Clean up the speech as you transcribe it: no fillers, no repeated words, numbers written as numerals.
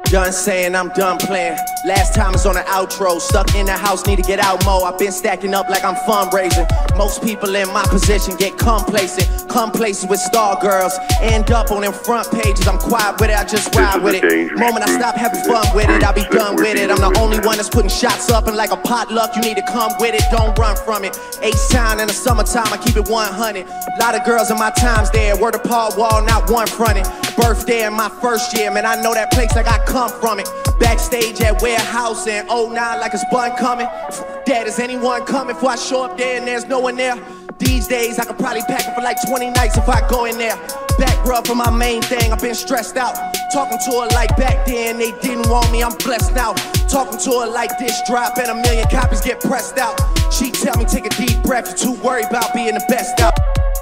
Done saying, I'm done playing. Last time is on the outro. Stuck in the house, need to get out more. I've been stacking up like I'm fundraising. Most people in my position get complacent. Come places with star girls. End up on them front pages. I'm quiet with it, I just ride with it. Moment I stop having fun with it, I'll be done with it. I'm the only one that's putting shots up, and like a potluck, you need to come with it. Don't run from it. H-Town in the summertime, I keep it 100. A lot of girls in my times there. Word of Paul Wall, not one fronted. Birthday in my first year, man, I know that place like I come from it. Backstage at Warehouse in 09 like it's Bun coming. Dad, is anyone coming before I show up there and there's no one there? These days I could probably pack it for like 20 nights if I go in there. Back rub for my main thing, I've been stressed out. Talking to her like back then, they didn't want me, I'm blessed now. Talking to her like this drop and 1,000,000 copies get pressed out. She tell me take a deep breath, you're too worried about being the best out.